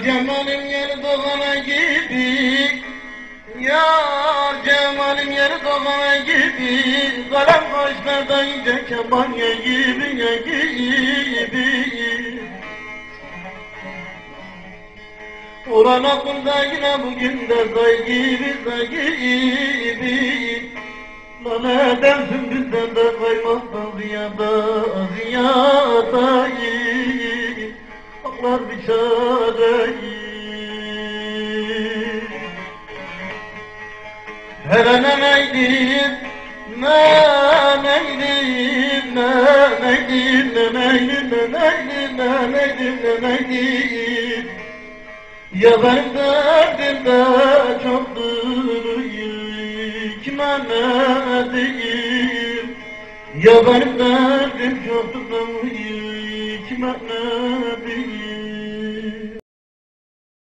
Cemal'im yeri doğana gibi, yar Cemal'im yeri doğana gibi, kalem kaşlarda ince kemanya gibi ya gibi. Ulan aklımda yine bugün de say gibi. Lan edersin bizden de kaymazdan ziyadayı, aklar bir çareyi. Hele neneydim, neneydim. Ya benim derdim de çoktur, kime ne diyeyim? Ya benim derdim çoktur, kime ne diyeyim?